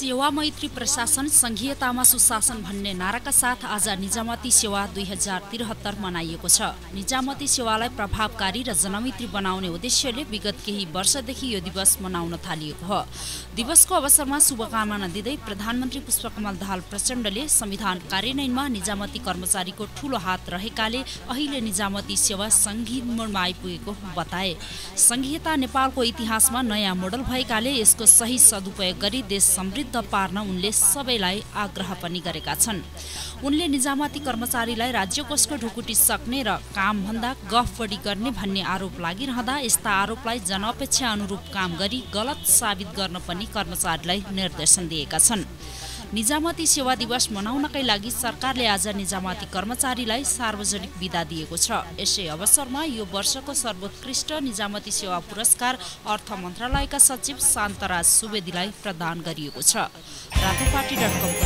सेवा मैत्री प्रशासन संघीयतामा सुशासन भन्ने नाराका साथ आज निजामती सेवा 2073 मनाइएको छ। निजामती सेवालाई प्रभावकारी र जनमैत्री बनाउने उद्देश्यले विगत केही वर्षदेखि यो दिवस मनाउन थालिएको हो। दिवसको अवसरमा शुभकामना दिँदै प्रधानमन्त्री पुष्पकमल दाहाल प्रचण्डले संविधान कार्यान्वयनमा निजामती कर्मचारीको ठूलो हात रहेकाले अहिले निजामती सेवा संघीय मोडमा आइपुगेको बताए। संघीयता नेपालको इतिहासमा नयाँ मोडल भएकाले यसको सही सदुपयोग गरी देश समृद्ध पार्न उनले सबैलाई आग्रह पनि गरेका छन्। उनले निजामती कर्मचारीलाई राज्य कोषको ढुकुटी सक्ने र कामभन्दा गफ बढी गर्ने भन्ने आरोप लागिरहँदा यस्ता आरोपलाई जनअपेक्षा अनुरूप काम गरी गलत साबित गर्न पनि कर्मचारीलाई निर्देशन दिएका छन्। निजामती सेवा दिवस मनाउनकै लागि सरकारले आज निजामती कर्मचारीलाई सार्वजनिक बिदा दिएको छ। यसै अवसरमा यो वर्षको सर्वोत्कृष्ट निजामती सेवा पुरस्कार अर्थ मन्त्रालयका सचिव शान्तराज सुवेदीलाई प्रदान गरिएको छ। रातोपाटी.com